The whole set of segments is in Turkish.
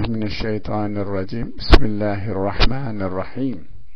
من الشيطان الرجيم بسم الله الرحمن الرحيم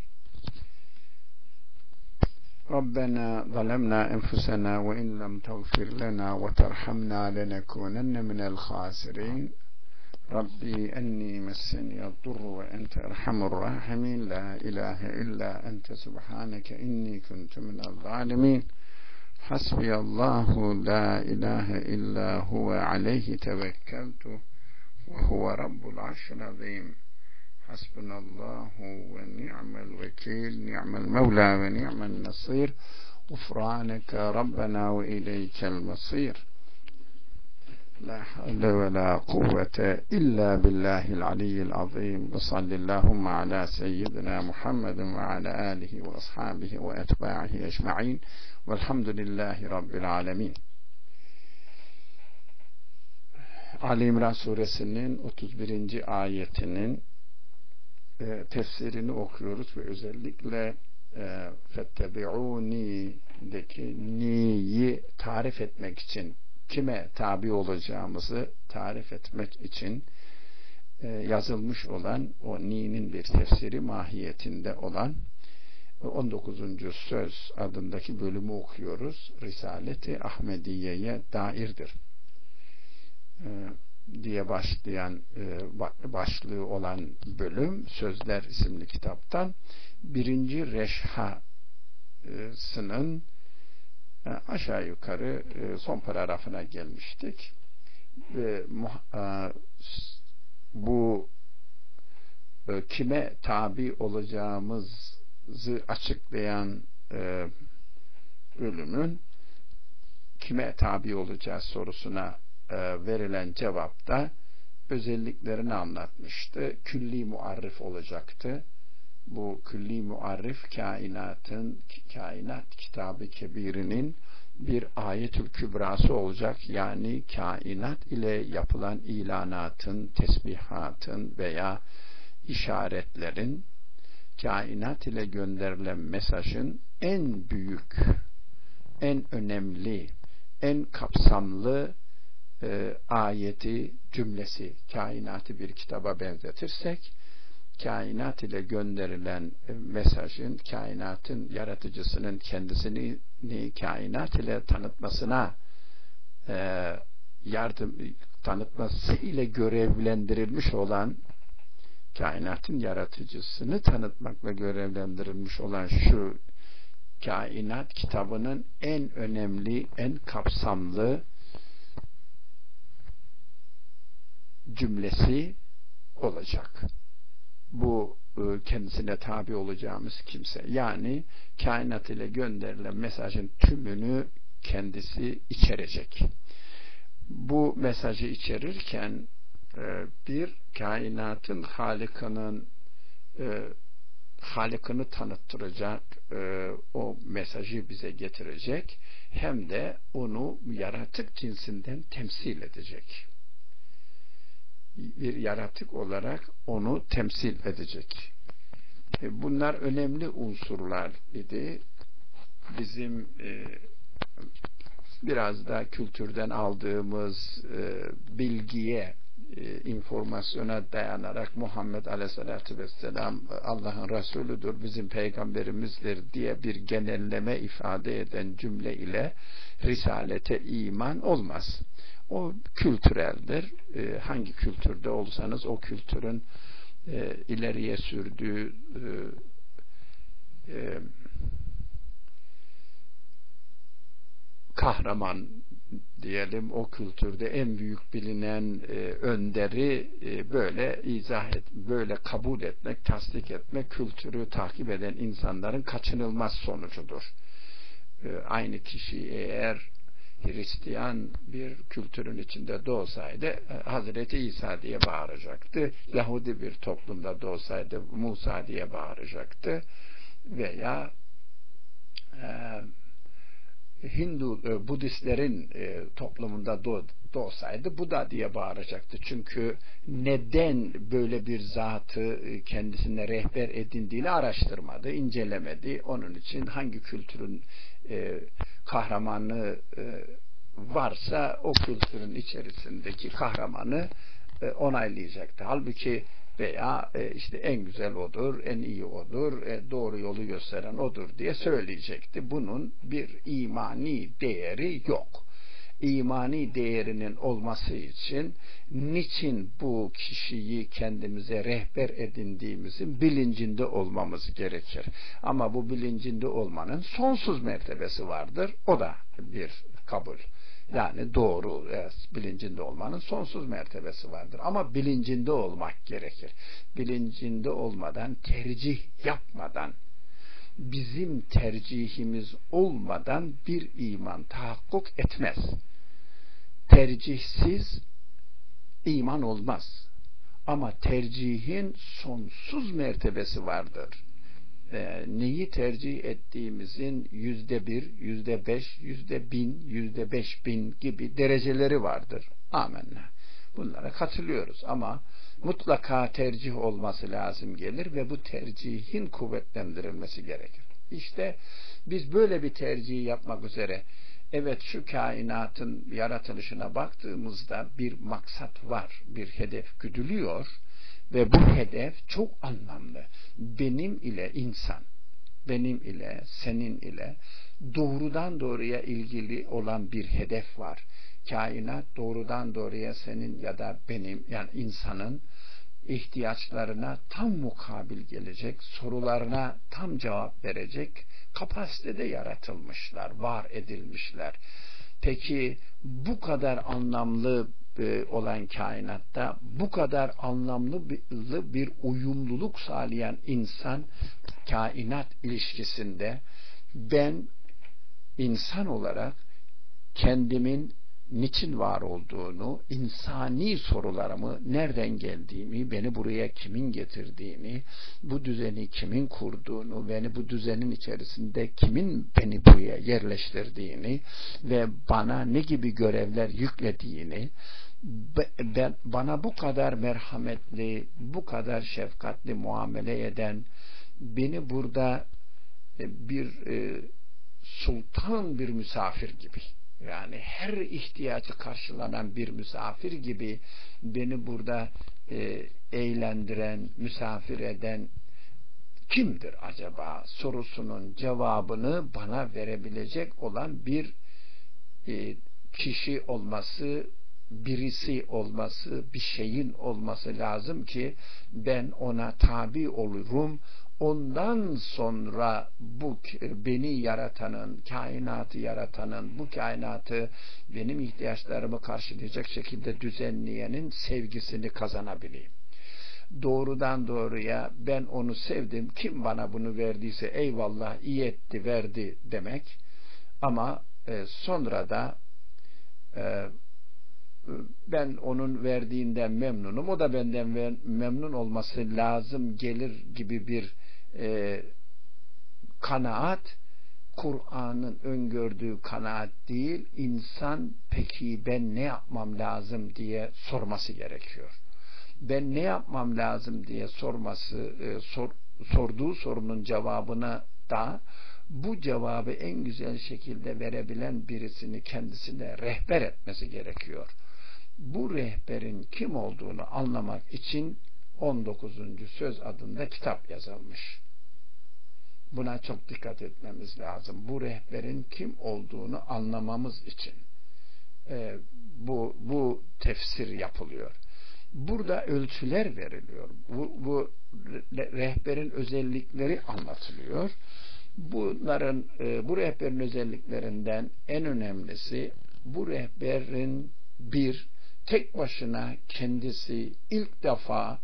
ربنا ظلمنا أنفسنا وإن لم تغفر لنا وترحمنا لنكونن من الخاسرين ربي أني مسني الضر وأنت أرحم الراحمين لا إله إلا أنت سبحانك إني كنت من الظالمين حسبي الله لا إله إلا هو عليه توكلت وهو رب العرش العظيم حسبنا الله ونعم الوكيل نعم المولى ونعم النصير غفرانك ربنا وإليك المصير لا حول ولا قوة إلا بالله العلي العظيم وصل اللهم على سيدنا محمد وعلى آله وأصحابه وأتباعه أجمعين والحمد لله رب العالمين. Ali İmran suresinin 31. ayetinin tefsirini okuyoruz ve özellikle fettebi'uni'deki ni'yi tarif etmek için, kime tabi olacağımızı tarif etmek için yazılmış olan o ni'nin bir tefsiri mahiyetinde olan 19. söz adındaki bölümü okuyoruz. Risaleti Ahmediye'ye dairdir diye başlayan başlığı olan bölüm Sözler isimli kitaptan 1. reşhasının aşağı yukarı son paragrafına gelmiştik. Bu kime tabi olacağımızı açıklayan bölümün kime tabi olacağız sorusuna verilen cevapta özelliklerini anlatmıştı. Külli muarrif olacaktı. Bu külli muarrif kainat kitabı kebirinin bir ayetül kübrası olacak. Yani kainat ile yapılan ilanatın, tesbihatın veya işaretlerin, kainat ile gönderilen mesajın en büyük, en önemli, en kapsamlı ayeti, cümlesi, kainatı bir kitaba benzetirsek, kainat ile gönderilen mesajın, kainatın yaratıcısının kendisini kainat ile tanıtmasına tanıtması ile görevlendirilmiş olan, kainatın yaratıcısını tanıtmakla görevlendirilmiş olan şu kainat kitabının en önemli, en kapsamlı cümlesi olacak. Bu kendisine tabi olacağımız kimse. Yani kainat ile gönderilen mesajın tümünü kendisi içerecek. Bu mesajı içerirken bir kainatın Halık'ını tanıttıracak, o mesajı bize getirecek, hem de onu yaratık cinsinden temsil edecek. Bir yaratık olarak onu temsil edecek. Bunlar önemli unsurlar idi. Bizim biraz da kültürden aldığımız bilgiye, informasyona dayanarak Muhammed Aleyhisselatü Vesselam Allah'ın Resulüdür, bizim peygamberimizdir diye bir genelleme ifade eden cümle ile risalete iman olmaz. O kültüreldir. Hangi kültürde olsanız o kültürün ileriye sürdüğü kahraman diyelim, o kültürde en büyük bilinen önderi böyle izah et, böyle kabul etmek, tasdik etmek, kültürü takip eden insanların kaçınılmaz sonucudur. Aynı kişi eğer Hristiyan bir kültürün içinde doğsaydı Hazreti İsa diye bağıracaktı. Yahudi bir toplumda doğsaydı Musa diye bağıracaktı. Veya Hindu, Budistlerin toplumunda doğsaydı Buda diye bağıracaktı. Çünkü neden böyle bir zatı kendisine rehber edindiğini araştırmadı, incelemedi. Onun için hangi kültürün kahramanı varsa o kültürün içerisindeki kahramanı onaylayacaktı. Halbuki veya işte en güzel odur, en iyi odur, doğru yolu gösteren odur diye söyleyecekti. Bunun bir imani değeri yok. İmani değerinin olması için niçin bu kişiyi kendimize rehber edindiğimizin bilincinde olmamız gerekir. Ama bu bilincinde olmanın sonsuz mertebesi vardır. O da bir kabul. Yani doğru, bilincinde olmanın sonsuz mertebesi vardır. Ama bilincinde olmak gerekir. Bilincinde olmadan, tercih yapmadan, bizim tercihimiz olmadan bir iman tahakkuk etmez. Tercihsiz iman olmaz. Ama tercihin sonsuz mertebesi vardır. Neyi tercih ettiğimizin %1, %5, %1000, %5000 gibi dereceleri vardır. Amenna. Bunlara katılıyoruz ama mutlaka tercih olması lazım gelir ve bu tercihin kuvvetlendirilmesi gerekir. İşte biz böyle bir tercihi yapmak üzere, evet, şu kainatın yaratılışına baktığımızda bir maksat var, bir hedef güdülüyor ve bu hedef çok anlamlı. Benim ile insan, benim ile, senin ile doğrudan doğruya ilgili olan bir hedef var. Kainat doğrudan doğruya senin ya da benim, yani insanın ihtiyaçlarına tam mukabil gelecek, sorularına tam cevap verecek kapasitede yaratılmışlar, var edilmişler. Peki bu kadar anlamlı olan kainatta bu kadar anlamlı bir uyumluluk sağlayan insan kainat ilişkisinde ben insan olarak kendimin niçin var olduğunu, insani sorularımı, nereden geldiğimi, beni buraya kimin getirdiğini, bu düzeni kimin kurduğunu, beni bu düzenin içerisinde kimin beni buraya yerleştirdiğini ve bana ne gibi görevler yüklediğini, bana bu kadar merhametli, bu kadar şefkatli muamele eden, beni burada bir sultan bir misafir gibi, yani her ihtiyacı karşılanan bir misafir gibi beni burada eğlendiren, misafir eden kimdir acaba sorusunun cevabını bana verebilecek olan bir kişi olması, birisi olması, bir şeyin olması lazım ki ben ona tabi olurum. Ondan sonra bu beni yaratanın, kainatı yaratanın, bu kainatı benim ihtiyaçlarımı karşılayacak şekilde düzenleyenin sevgisini kazanabileyim. Doğrudan doğruya ben onu sevdim, kim bana bunu verdiyse eyvallah, iyi etti, verdi demek. Ama sonra da ben onun verdiğinden memnunum, o da benden memnun olması lazım gelir gibi bir kanaat, Kur'an'ın öngördüğü kanaat değil. İnsan peki ben ne yapmam lazım diye sorması gerekiyor. Ben ne yapmam lazım diye sorduğu sorunun cevabına da bu cevabı en güzel şekilde verebilen birisini kendisine rehber etmesi gerekiyor. Bu rehberin kim olduğunu anlamak için 19. Söz adında kitap yazılmış. Buna çok dikkat etmemiz lazım. Bu rehberin kim olduğunu anlamamız için bu tefsir yapılıyor. Burada ölçüler veriliyor. Bu rehberin özellikleri anlatılıyor. Bu rehberin özelliklerinden en önemlisi, bu rehberin tek başına kendisi ilk defa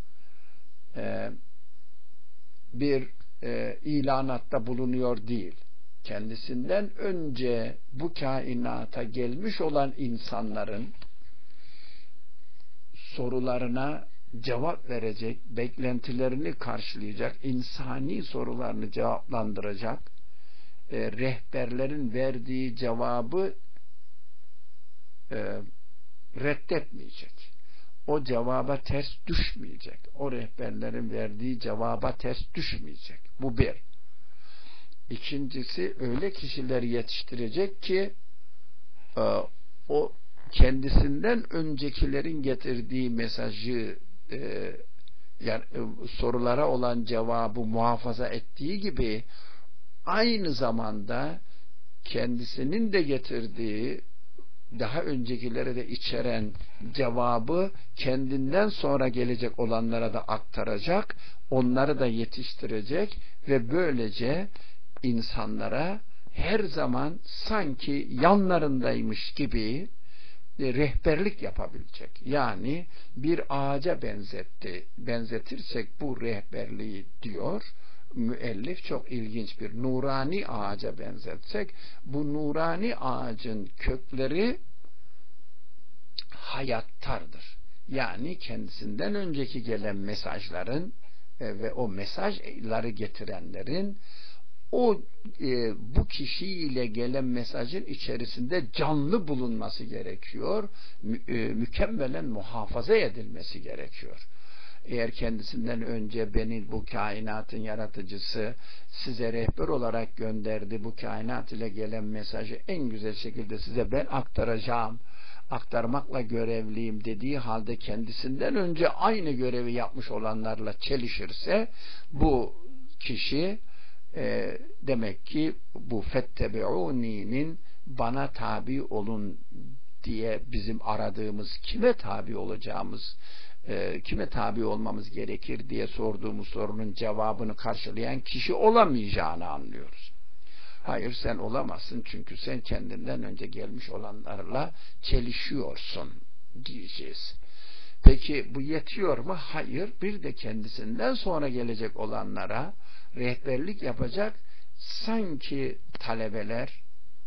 bir ilanatta bulunuyor değil. Kendisinden önce bu kainata gelmiş olan insanların sorularına cevap verecek, beklentilerini karşılayacak, insani sorularını cevaplandıracak, rehberlerin verdiği cevabı reddetmeyecek. O cevaba ters düşmeyecek. O rehberlerin verdiği cevaba ters düşmeyecek. Bu bir. İkincisi, öyle kişileri yetiştirecek ki o kendisinden öncekilerin getirdiği mesajı yani sorulara olan cevabı muhafaza ettiği gibi aynı zamanda kendisinin de getirdiği daha öncekilere de içeren cevabı kendinden sonra gelecek olanlara da aktaracak, onları da yetiştirecek ve böylece insanlara her zaman sanki yanlarındaymış gibi rehberlik yapabilecek. Yani bir ağaca benzetirsek bu rehberliği diyor müellif, çok ilginç bir nurani ağaca benzetsek, bu nurani ağacın kökleri hayattardır. Yani kendisinden önceki gelen mesajların ve o mesajları getirenlerin bu kişiyle gelen mesajın içerisinde canlı bulunması gerekiyor. Mükemmelen muhafaza edilmesi gerekiyor. Eğer kendisinden önce beni bu kainatın yaratıcısı size rehber olarak gönderdi, bu kainat ile gelen mesajı en güzel şekilde size ben aktaracağım, aktarmakla görevliyim dediği halde kendisinden önce aynı görevi yapmış olanlarla çelişirse bu kişi demek ki bu fettebi'uni'nin bana tabi olun diye bizim aradığımız, kime tabi olacağımız, kime tabi olmamız gerekir diye sorduğumuz sorunun cevabını karşılayan kişi olamayacağını anlıyoruz. Hayır, sen olamazsın çünkü sen kendinden önce gelmiş olanlarla çelişiyorsun diyeceğiz. Peki bu yetiyor mu? Hayır. Bir de kendisinden sonra gelecek olanlara rehberlik yapacak sanki talebeler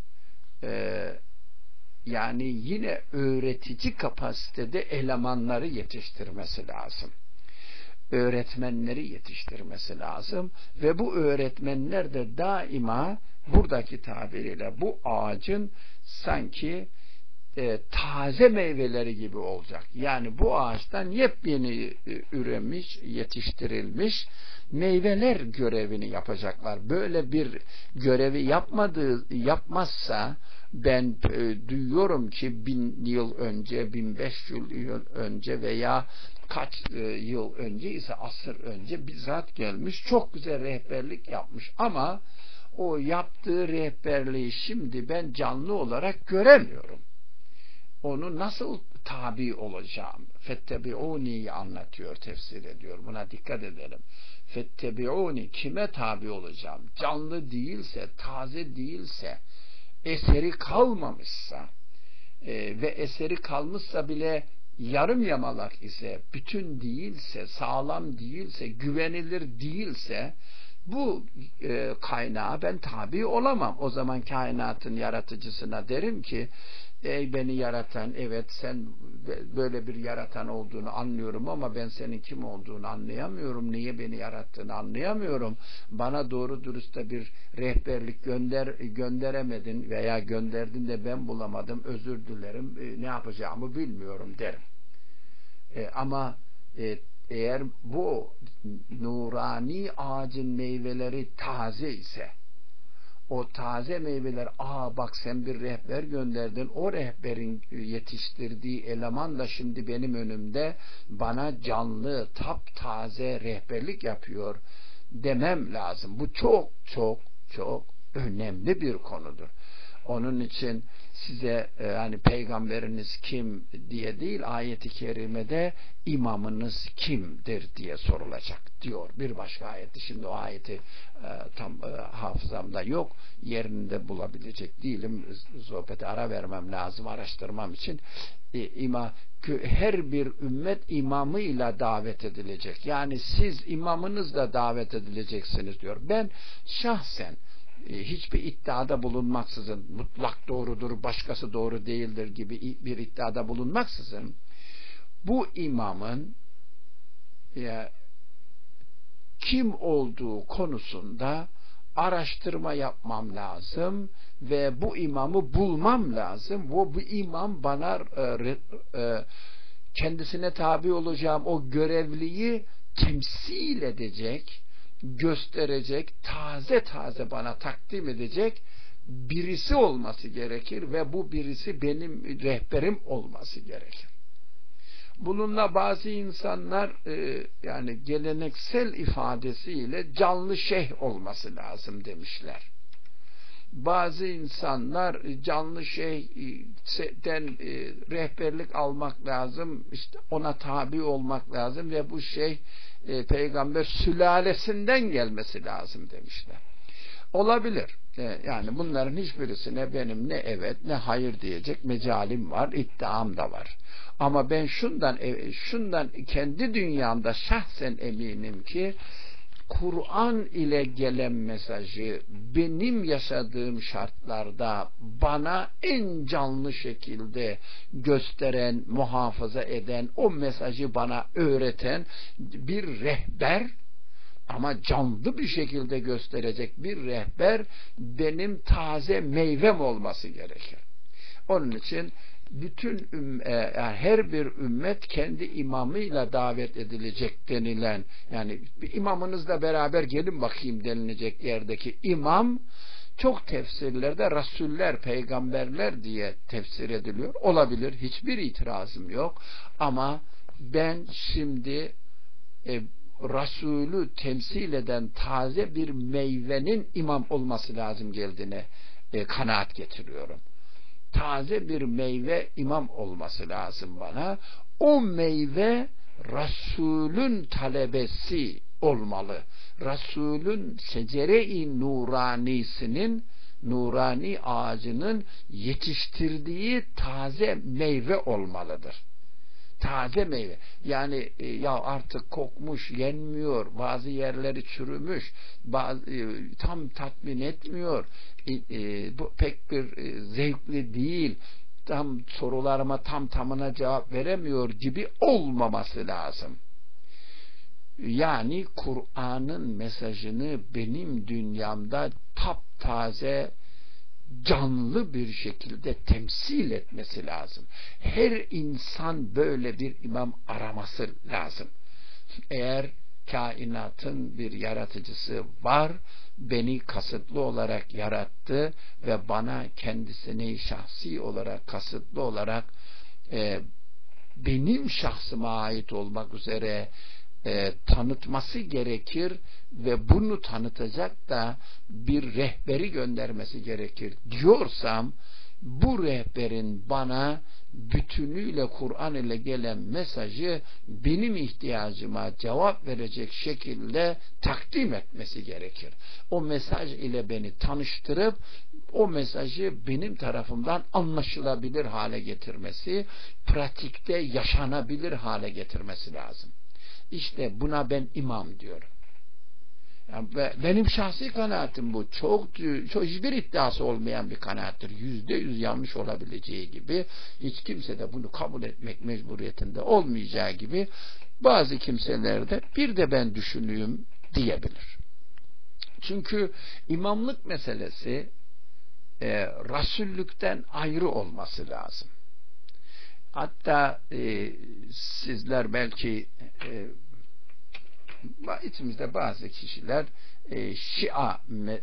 yani yine öğretici kapasitede elemanları yetiştirmesi lazım. Öğretmenleri yetiştirmesi lazım ve bu öğretmenler de daima buradaki tabiriyle bu ağacın sanki taze meyveleri gibi olacak. Yani bu ağaçtan yepyeni üremiş, yetiştirilmiş meyveler görevini yapacaklar. Böyle bir görevi yapmazsa ben duyuyorum ki 1000 yıl önce, 1500 yıl önce veya kaç yıl önce ise asır önce bizzat gelmiş, çok güzel rehberlik yapmış ama o yaptığı rehberliği şimdi ben canlı olarak göremiyorum. Onu nasıl tabi olacağım? Fettebi'uni'yi anlatıyor, tefsir ediyor. Buna dikkat edelim. Fettebi'uni, kime tabi olacağım? Canlı değilse, taze değilse, eseri kalmamışsa ve eseri kalmışsa bile yarım yamalak ise, bütün değilse, sağlam değilse, güvenilir değilse bu kaynağa ben tabi olamam. O zaman kainatın yaratıcısına derim ki ey beni yaratan, evet sen böyle bir yaratan olduğunu anlıyorum ama ben senin kim olduğunu anlayamıyorum. Niye beni yarattığını anlayamıyorum. Bana doğru dürüst de bir rehberlik gönderemedin veya gönderdin de ben bulamadım. Özür dilerim. Ne yapacağımı bilmiyorum derim. Ama eğer bu nurani ağacın meyveleri taze ise, o taze meyveler, bak sen bir rehber gönderdin, o rehberin yetiştirdiği eleman da şimdi benim önümde bana canlı, taptaze rehberlik yapıyor demem lazım. Bu çok çok çok önemli bir konudur. Onun için size hani peygamberiniz kim diye değil, ayet-i kerimede imamınız kimdir diye sorulacak diyor. Bir başka ayeti, şimdi o ayeti tam hafızamda yok, yerinde bulabilecek değilim, sohbete ara vermem lazım araştırmam için. Her bir ümmet imamıyla davet edilecek. Yani siz imamınızla davet edileceksiniz diyor. Ben şahsen hiçbir iddiada bulunmaksızın, mutlak doğrudur, başkası doğru değildir gibi bir iddiada bulunmaksızın, bu imamın kim olduğu konusunda araştırma yapmam lazım ve bu imamı bulmam lazım. Bu imam bana kendisine tabi olacağım o görevliyi temsil edecek, gösterecek, taze taze bana takdim edecek birisi olması gerekir ve bu birisi benim rehberim olması gerekir. Bununla bazı insanlar yani geleneksel ifadesiyle canlı şeyh olması lazım demişler. Bazı insanlar canlı şeyhten rehberlik almak lazım, işte ona tabi olmak lazım ve bu şeyh peygamber sülalesinden gelmesi lazım demişler. Olabilir. Yani bunların hiçbirisine benim ne evet ne hayır diyecek mecalim var, iddiam da var. Ama ben şundan kendi dünyamda şahsen eminim ki Kur'an ile gelen mesajı benim yaşadığım şartlarda bana en canlı şekilde gösteren, muhafaza eden, o mesajı bana öğreten bir rehber, ama canlı bir şekilde gösterecek bir rehber benim taze meyvem olması gerekir. Onun için bütün yani her bir ümmet kendi imamıyla davet edilecek denilen, yani bir imamınızla beraber gelin bakayım denilecek yerdeki imam çok tefsirlerde rasuller, peygamberler diye tefsir ediliyor. Olabilir. Hiçbir itirazım yok. Ama ben şimdi Resulü temsil eden taze bir meyvenin imam olması lazım geldiğine kanaat getiriyorum. Taze bir meyve imam olması lazım bana. O meyve Resulün talebesi olmalı. Resulün secere-i nuranisinin, nurani ağacının yetiştirdiği taze meyve olmalıdır. Taze meyve. Yani ya artık kokmuş, yenmiyor, bazı yerleri çürümüş, tam tatmin etmiyor, bu pek bir zevkli değil, tam sorularıma tamına cevap veremiyor gibi olmaması lazım. Yani Kur'an'ın mesajını benim dünyamda taptaze, canlı bir şekilde temsil etmesi lazım. Her insan böyle bir imam araması lazım. Eğer kainatın bir yaratıcısı var, beni kasıtlı olarak yarattı ve bana kendisini şahsi olarak, kasıtlı olarak benim şahsıma ait olmak üzere tanıtması gerekir ve bunu tanıtacak da bir rehberi göndermesi gerekir diyorsam, bu rehberin bana bütünüyle Kur'an ile gelen mesajı benim ihtiyacıma cevap verecek şekilde takdim etmesi gerekir. O mesaj ile beni tanıştırıp o mesajı benim tarafımdan anlaşılabilir hale getirmesi, pratikte yaşanabilir hale getirmesi lazım. İşte buna ben imam diyorum. Yani benim şahsi kanaatim bu. Çok hiçbir iddiası olmayan bir kanaattir. %100 yanlış olabileceği gibi, hiç kimse de bunu kabul etmek mecburiyetinde olmayacağı gibi, bazı kimseler de bir de ben düşünüyorum diyebilir. Çünkü imamlık meselesi Resullükten ayrı olması lazım. Hatta sizler belki içimizde bazı kişiler Şia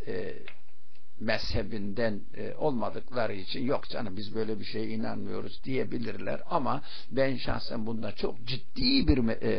mezhebinden olmadıkları için yok canım biz böyle bir şeye inanmıyoruz diyebilirler, ama ben şahsen bunda çok ciddi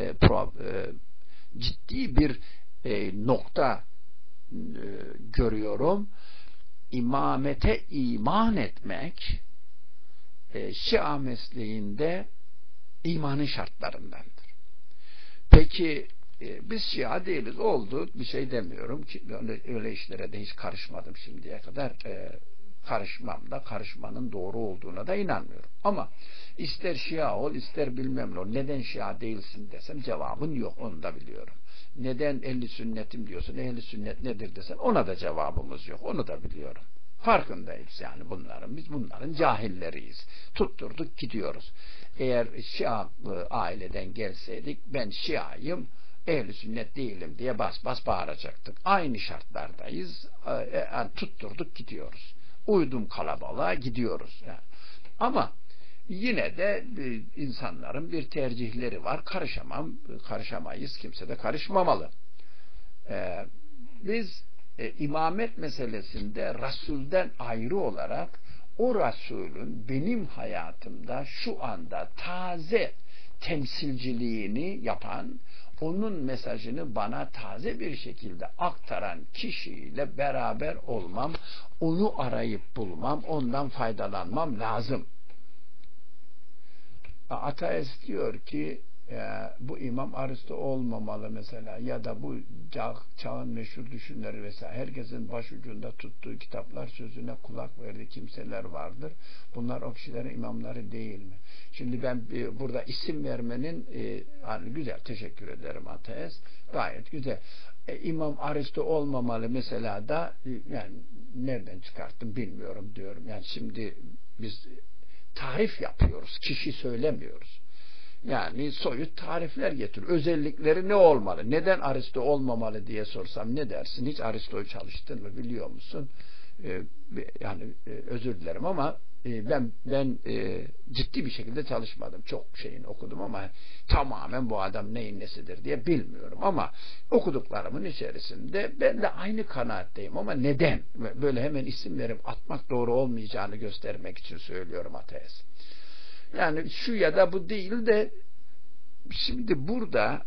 bir nokta görüyorum. İmamete iman etmek Şia mesleğinde imanın şartlarındandır. Peki biz Şia değiliz, oldu, bir şey demiyorum ki, öyle işlere de hiç karışmadım şimdiye kadar, karışmam da, karışmanın doğru olduğuna da inanmıyorum. Ama ister Şia ol, ister bilmem ne ol, neden Şia değilsin desem cevabın yok, onu da biliyorum. Neden ehli sünnetim diyorsun, ehli sünnet nedir desen ona da cevabımız yok, onu da biliyorum. Farkındayız yani bunların, biz bunların cahilleriyiz. Tutturduk gidiyoruz. Eğer Şia aileden gelseydik, ben Şia'yım, ehli sünnet değilim diye bas bas bağıracaktık. Aynı şartlardayız. Tutturduk gidiyoruz. Uydum kalabalığa gidiyoruz. Yani. Ama yine de insanların bir tercihleri var. Karışamayız. Kimse de karışmamalı. Biz imamet meselesinde Resul'den ayrı olarak o Resul'ün benim hayatımda şu anda taze temsilciliğini yapan, onun mesajını bana taze bir şekilde aktaran kişiyle beraber olmam, onu arayıp bulmam, ondan faydalanmam lazım. Ateist diyor ki bu İmam Aristo olmamalı mesela, ya da bu çağın meşhur düşünürleri vesaire, herkesin başucunda tuttuğu kitaplar, sözüne kulak verdiği kimseler vardır. Bunlar o kişilerin imamları değil mi? Şimdi ben burada isim vermenin hani güzel, teşekkür ederim ateist, gayet güzel. İmam Aristo olmamalı mesela da yani nereden çıkarttım bilmiyorum diyorum. Yani şimdi biz tarif yapıyoruz, kişi söylemiyoruz. Yani soyut tarifler getir. Özellikleri ne olmalı? Neden Aristo olmamalı diye sorsam ne dersin? Hiç Aristo'yu çalıştın mı, biliyor musun? Yani özür dilerim ama ben ciddi bir şekilde çalışmadım. Çok şeyini okudum ama tamamen bu adam neyin nesidir diye bilmiyorum. Ama okuduklarımın içerisinde ben de aynı kanaatteyim. Ama neden? Böyle hemen isim verip atmak doğru olmayacağını göstermek için söylüyorum ateist. Yani şu ya da bu değil de şimdi burada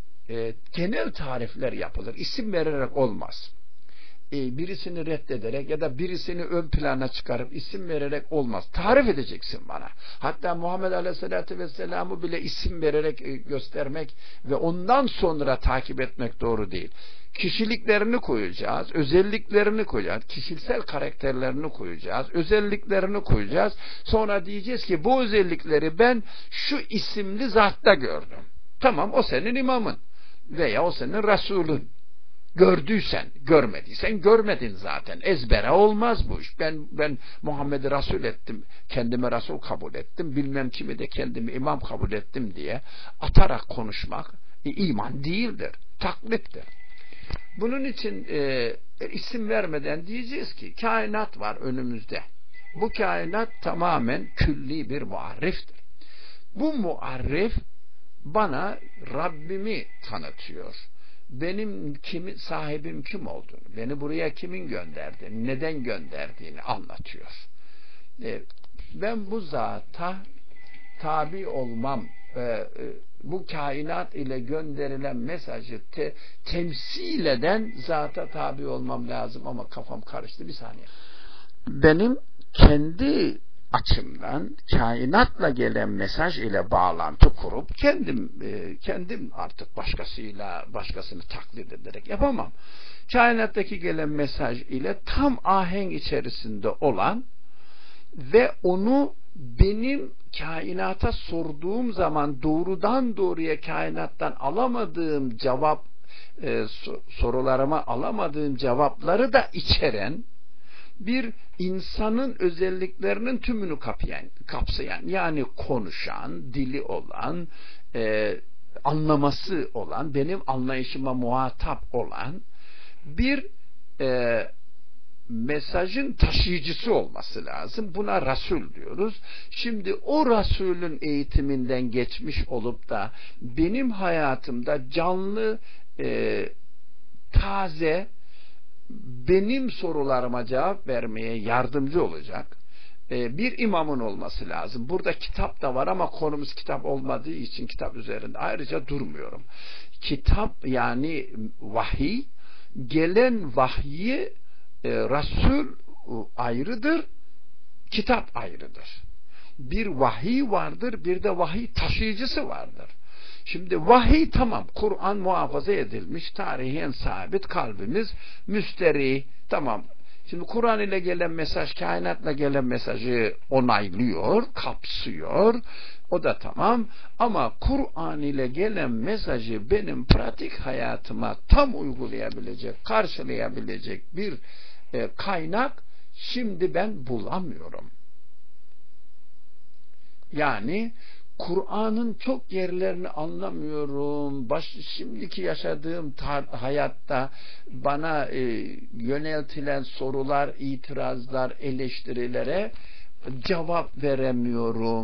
genel tarifler yapılır. İsim vererek olmaz. Birisini reddederek ya da birisini ön plana çıkarıp isim vererek olmaz. Tarif edeceksin bana. Hatta Muhammed Aleyhisselatü Vesselam'ı bile isim vererek göstermek ve ondan sonra takip etmek doğru değil. Kişiliklerini koyacağız, özelliklerini koyacağız, kişisel karakterlerini koyacağız, özelliklerini koyacağız. Sonra diyeceğiz ki bu özellikleri ben şu isimli zatta gördüm. Tamam, o senin imamın veya o senin Resulün. Gördüysen, görmediysen görmedin zaten. Ezbere olmaz bu iş. Ben Muhammed'i Resul ettim, kendime Resul kabul ettim, bilmem kimi de kendimi imam kabul ettim diye atarak konuşmak iman değildir, taklittir. Bunun için isim vermeden diyeceğiz ki kainat var önümüzde. Bu kainat tamamen külli bir muarriftir. Bu muarrif bana Rabbimi tanıtıyor. Benim sahibim kim olduğunu, beni buraya kimin gönderdiğini, neden gönderdiğini anlatıyor. Ben bu zata tabi olmam, bu kainat ile gönderilen mesajı temsil eden zata tabi olmam lazım ama kafam karıştı, bir saniye. Benim kendi açımdan kainatla gelen mesaj ile bağlantı kurup kendim artık başkasını taklit ederek yapamam. Kainattaki gelen mesaj ile tam ahenk içerisinde olan ve onu benim kainata sorduğum zaman doğrudan doğruya kainattan alamadığım sorularıma alamadığım cevapları da içeren bir insanın özelliklerinin tümünü kapsayan, yani konuşan, dili olan, anlaması olan, benim anlayışıma muhatap olan bir mesajın taşıyıcısı olması lazım. Buna Resul diyoruz. Şimdi o Resul'ün eğitiminden geçmiş olup da benim hayatımda canlı, taze, benim sorularıma cevap vermeye yardımcı olacak bir imamın olması lazım. Burada kitap da var ama konumuz kitap olmadığı için kitap üzerinde ayrıca durmuyorum. Kitap yani vahiy, gelen vahyi Resul ayrıdır, kitap ayrıdır. Bir vahiy vardır, bir de vahiy taşıyıcısı vardır. Şimdi vahiy tamam, Kur'an muhafaza edilmiş, tarihen sabit, kalbimiz müsterih, tamam. Şimdi Kur'an ile gelen mesaj, kainatla gelen mesajı onaylıyor, kapsıyor, o da tamam. Ama Kur'an ile gelen mesajı benim pratik hayatıma tam uygulayabilecek, karşılayabilecek bir kaynak şimdi ben bulamıyorum. Yani Kur'an'ın çok yerlerini anlamıyorum. Şimdiki yaşadığım hayatta bana yöneltilen sorular, itirazlar, eleştirilere cevap veremiyorum.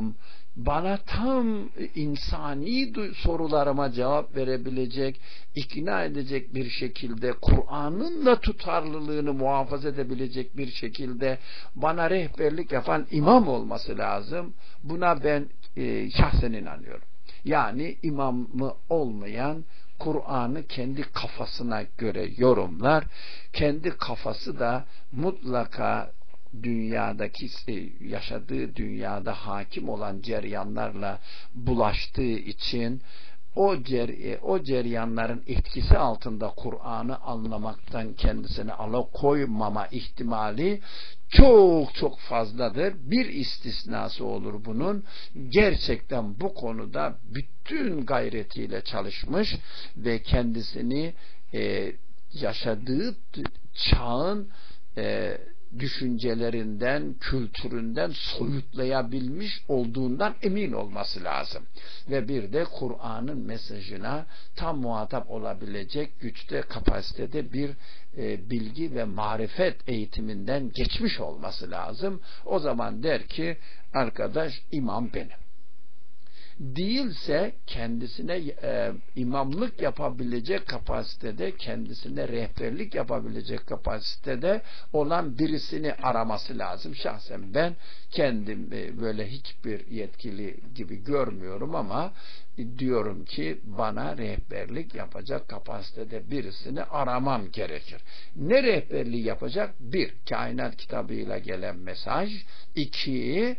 bana tam insani sorularıma cevap verebilecek, ikna edecek bir şekilde, Kur'an'ın da tutarlılığını muhafaza edebilecek bir şekilde bana rehberlik yapan imam olması lazım. Buna ben şahsen inanıyorum. Yani imamı olmayan, Kur'an'ı kendi kafasına göre yorumlar, kendi kafası da mutlaka dünyadaki, yaşadığı dünyada hakim olan ceryanlarla bulaştığı için o ceryanların etkisi altında Kur'an'ı anlamaktan kendisini alıkoymama ihtimali çok çok fazladır. Bir istisnası olur bunun. Gerçekten bu konuda bütün gayretiyle çalışmış ve kendisini yaşadığı çağın düşüncelerinden, kültüründen soyutlayabilmiş olduğundan emin olması lazım. Ve bir de Kur'an'ın mesajına tam muhatap olabilecek güçte, kapasitede bir bilgi ve marifet eğitiminden geçmiş olması lazım. O zaman der ki, arkadaş imam benim. Değilse kendisine imamlık yapabilecek kapasitede, kendisine rehberlik yapabilecek kapasitede olan birisini araması lazım. Şahsen ben kendim böyle hiçbir yetkili gibi görmüyorum ama diyorum ki bana rehberlik yapacak kapasitede birisini aramam gerekir. Ne rehberliği yapacak? Bir, kainat kitabıyla gelen mesaj. İki,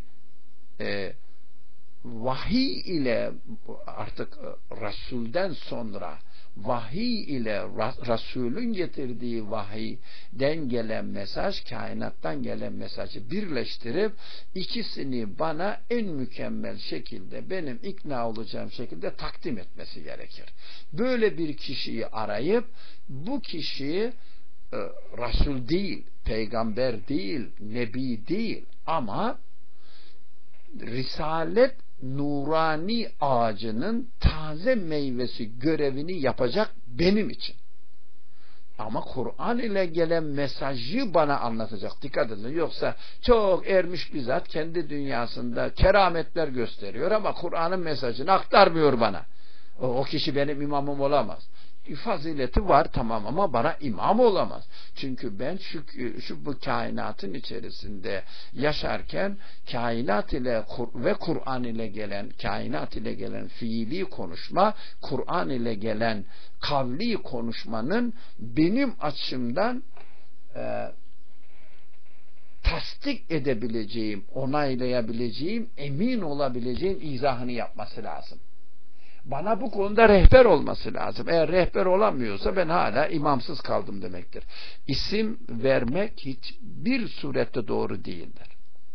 vahiy ile, artık Resul'den sonra vahiy ile Resul'ün getirdiği vahiyden gelen mesaj, kainattan gelen mesajı birleştirip ikisini bana en mükemmel şekilde, benim ikna olacağım şekilde takdim etmesi gerekir. Böyle bir kişiyi arayıp bu kişiyi Resul değil, peygamber değil, nebi değil ama Risalet nurani ağacının taze meyvesi görevini yapacak benim için. Ama Kur'an ile gelen mesajı bana anlatacak. Dikkat edin. Yoksa çok ermiş bir zat kendi dünyasında kerametler gösteriyor ama Kur'an'ın mesajını aktarmıyor bana. O kişi benim imamım olamaz. Fazileti var tamam ama bana imam olamaz. Çünkü ben bu kainatın içerisinde yaşarken kainat ile ve Kur'an ile gelen, kainat ile gelen fiili konuşma, Kur'an ile gelen kavli konuşmanın benim açımdan tasdik edebileceğim, onaylayabileceğim, emin olabileceğim izahını yapması lazım. Bana bu konuda rehber olması lazım. Eğer rehber olamıyorsa ben hala imamsız kaldım demektir. İsim vermek hiçbir surette doğru değildir.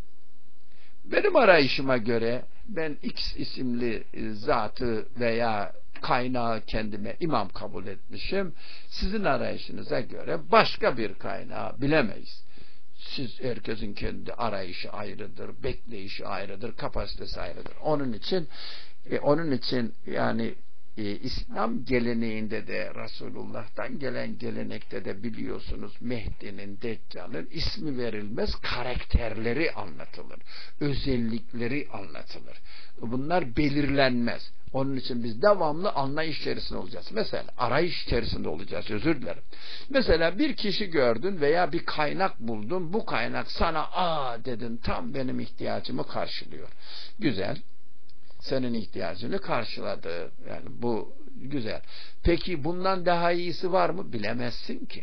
Benim arayışıma göre ben X isimli zatı veya kaynağı kendime imam kabul etmişim. Sizin arayışınıza göre başka bir kaynağı bilemeyiz. Herkesin kendi arayışı ayrıdır, bekleyişi ayrıdır, kapasitesi ayrıdır. Onun için yani İslam geleneğinde de Resulullah'tan gelen gelenekte de biliyorsunuz Mehdi'nin, Deccal'ın ismi verilmez, karakterleri anlatılır, özellikleri anlatılır. Bunlar belirlenmez. Onun için biz devamlı anlayış içerisinde olacağız. Mesela arayış içerisinde olacağız. Özür dilerim. Mesela bir kişi gördün veya bir kaynak buldun. Bu kaynak sana dedin tam benim ihtiyacımı karşılıyor. Güzel. Senin ihtiyacını karşıladı. Yani bu güzel. Peki bundan daha iyisi var mı? Bilemezsin ki.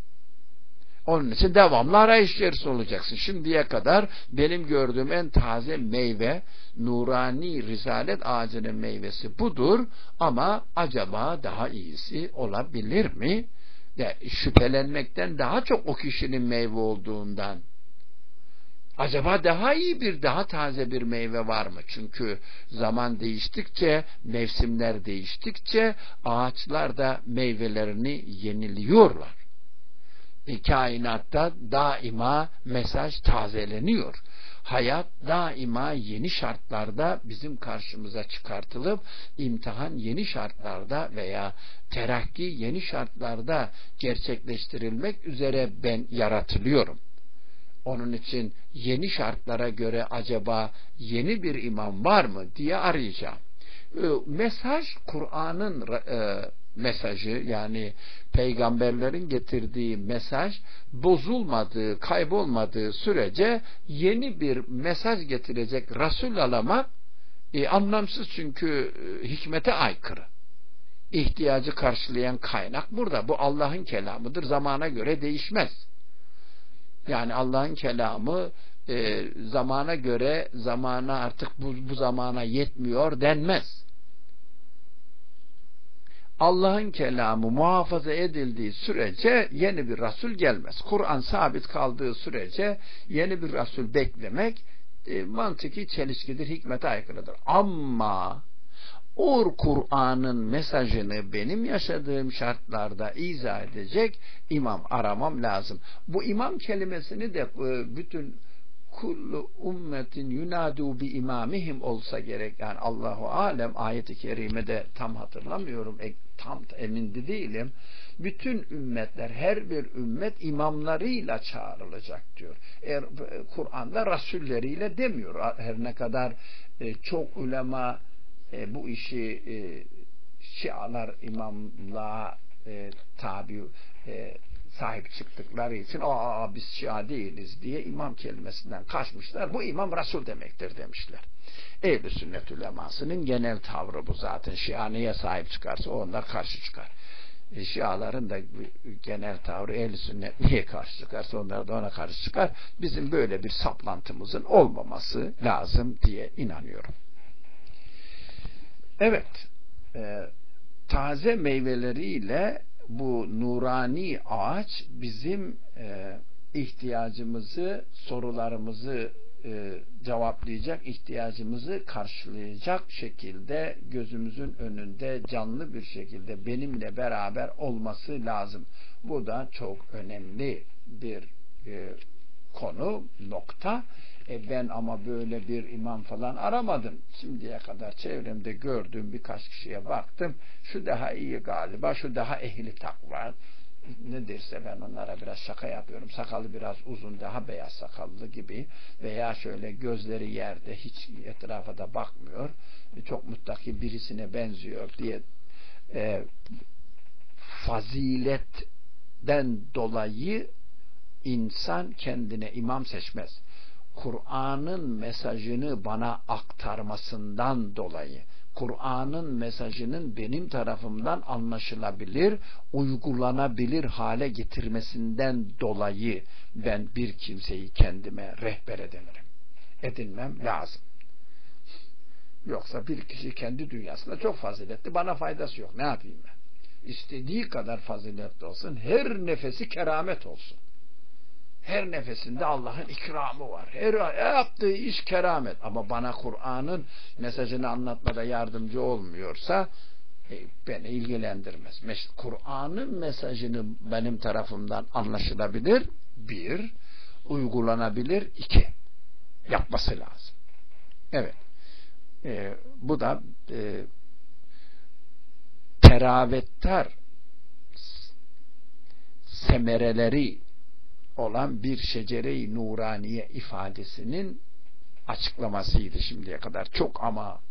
Onun için devamlı arayış içerisinde olacaksın. Şimdiye kadar benim gördüğüm en taze meyve nurani risalet ağacının meyvesi budur ama acaba daha iyisi olabilir mi? Şüphelenmekten daha çok o kişinin meyve olduğundan. Acaba daha iyi daha taze bir meyve var mı? Çünkü zaman değiştikçe, mevsimler değiştikçe ağaçlar da meyvelerini yeniliyorlar. Kainatta daima mesaj tazeleniyor. Hayat daima yeni şartlarda bizim karşımıza çıkartılıp imtihan yeni şartlarda veya terakki yeni şartlarda gerçekleştirilmek üzere ben yaratılıyorum. Onun için yeni şartlara göre acaba yeni bir imam var mı diye arayacağım. Mesaj Kur'an'ın mesajı, yani peygamberlerin getirdiği mesaj bozulmadığı, kaybolmadığı sürece yeni bir mesaj getirecek Resul aramak anlamsız, çünkü hikmete aykırı. İhtiyacı karşılayan kaynak burada. Bu Allah'ın kelamıdır. Zamana göre değişmez. Yani Allah'ın kelamı zamana göre, zamana artık bu zamana yetmiyor denmez. Allah'ın kelamı muhafaza edildiği sürece yeni bir Resul gelmez. Kur'an sabit kaldığı sürece yeni bir Resul beklemek mantıki çelişkidir, hikmete aykırıdır. Ama o Kur'an'ın mesajını benim yaşadığım şartlarda izah edecek imam aramam lazım. Bu imam kelimesini de bütün kullu ummetin yunadu bi imamihim olsa gerek. Yani Allahu alem, ayet-i kerimede tam hatırlamıyorum, tam emin de değilim. Bütün ümmetler, her bir ümmet imamlarıyla çağrılacak diyor. Kur'an'da rasulleriyle demiyor. Her ne kadar çok ulema bu işi Şialar imamlığa tabi sahip çıktıkları için biz Şia değiliz diye imam kelimesinden kaçmışlar. Bu imam Resul demektir demişler. Ehl-i sünnet ulemasının genel tavrı bu zaten. Şia neye sahip çıkarsa onlar karşı çıkar. Şiaların da genel tavrı ehl-i sünnet niye karşı çıkarsa onlar da ona karşı çıkar. Bizim böyle bir saplantımızın olmaması lazım diye inanıyorum. Evet, taze meyveleriyle bu nurani ağaç bizim ihtiyacımızı, sorularımızı cevaplayacak, ihtiyacımızı karşılayacak şekilde gözümüzün önünde canlı bir şekilde benimle beraber olması lazım. Bu da çok önemli bir konu, nokta. Ben ama böyle bir imam falan aramadım. Şimdiye kadar çevremde gördüğüm birkaç kişiye baktım. Şu daha iyi galiba, şu daha ehli takva. Ne derse ben onlara biraz şaka yapıyorum. Sakalı biraz uzun, daha beyaz sakallı gibi. Veya şöyle gözleri yerde, hiç etrafa da bakmıyor. Çok muttaki birisine benziyor diye faziletten dolayı insan kendine imam seçmez. Kur'an'ın mesajını bana aktarmasından dolayı, Kur'an'ın mesajının benim tarafımdan anlaşılabilir, uygulanabilir hale getirmesinden dolayı ben bir kimseyi kendime rehber edinmem lazım. Yoksa bir kişi kendi dünyasında çok faziletli, bana faydası yok. Ne yapayım ben? İstediği kadar faziletli olsun, her nefesi keramet olsun. Her nefesinde Allah'ın ikramı var. Her yaptığı iş keramet. Ama bana Kur'an'ın mesajını anlatmada yardımcı olmuyorsa beni ilgilendirmez. Kur'an'ın mesajını benim tarafımdan anlaşılabilir, bir, uygulanabilir, iki, yapması lazım. Evet. Bu da teravettar semereleri olan bir şecere-i nuraniye ifadesinin açıklamasıydı şimdiye kadar. Çok ama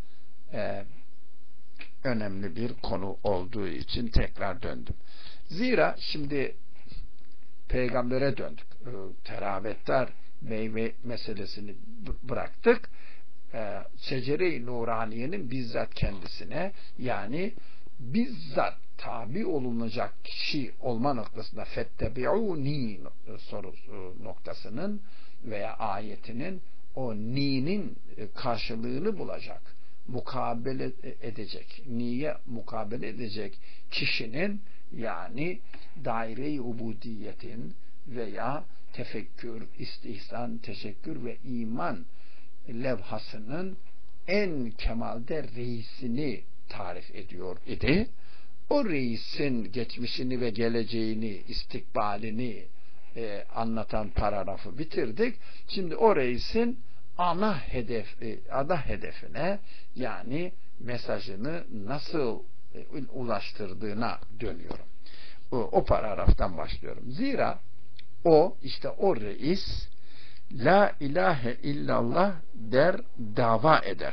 önemli bir konu olduğu için tekrar döndüm. Zira şimdi peygambere döndük. Teravettar meyve meselesini bıraktık. Şecere-i nuraniyenin bizzat kendisine, yani bizzat tabi olunacak kişi olma noktasında fettebi'uni sorusu noktasının veya ayetinin o ni'nin karşılığını bulacak, mukabele edecek, niye mukabele edecek kişinin, yani daire-i ubudiyetin veya tefekkür, istihsan, teşekkür ve iman levhasının en kemalde reisini tarif ediyor idi. O reisin geçmişini ve geleceğini, istikbalini anlatan paragrafı bitirdik. Şimdi o reisin ana hedefine, yani mesajını nasıl ulaştırdığına dönüyorum. O paragraftan başlıyorum. Zira o, işte o reis La ilahe illallah der, dava eder.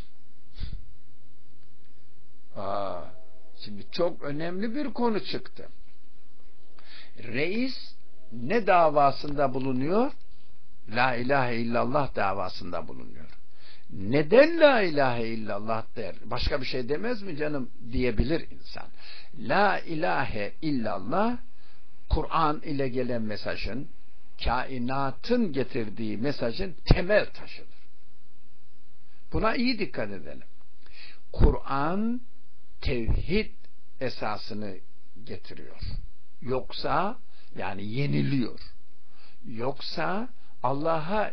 Şimdi çok önemli bir konu çıktı. Reis ne davasında bulunuyor? La ilahe illallah davasında bulunuyor. Neden la ilahe illallah der? Başka bir şey demez mi canım diyebilir insan. La ilahe illallah, Kur'an ile gelen mesajın, kainatın getirdiği mesajın temel taşıdır. Buna iyi dikkat edelim. Kur'an tevhid esasını getiriyor. Yoksa, yani yeniliyor. Yoksa Allah'a